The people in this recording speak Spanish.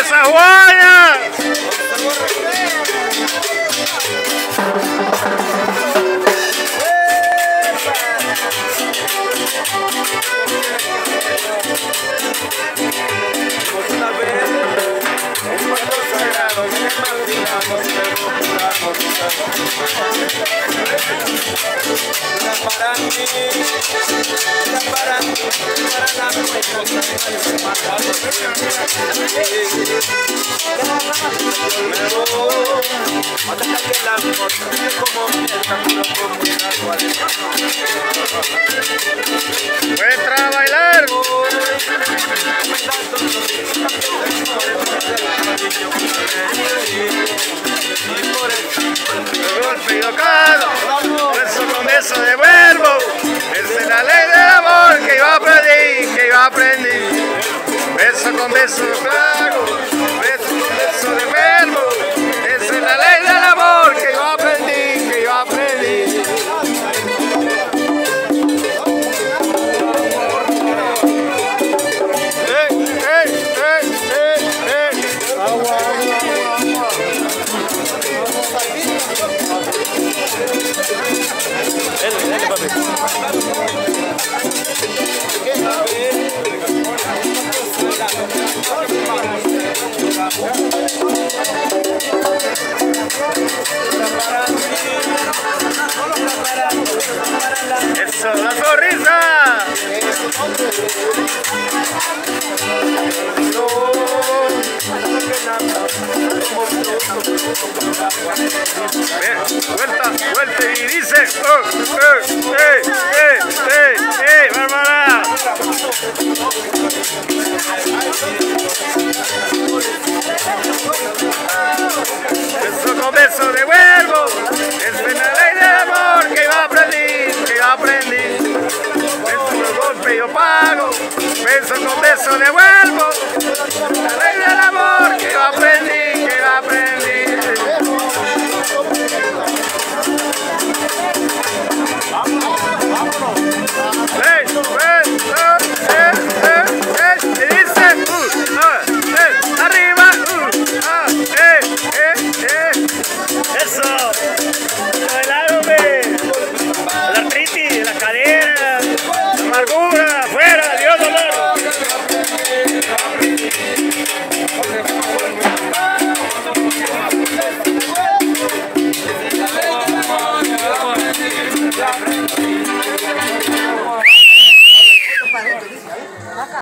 esa guaya! ¡Muestra a bailar! Golpe y tocado, beso con beso de verbo, es la ley del amor que yo aprendí, beso con beso de trago, beso con beso de verbo, es la ley del amor que yo aprendí. ¡Eso, la sonrisa! Vuelta y dice Bárbara.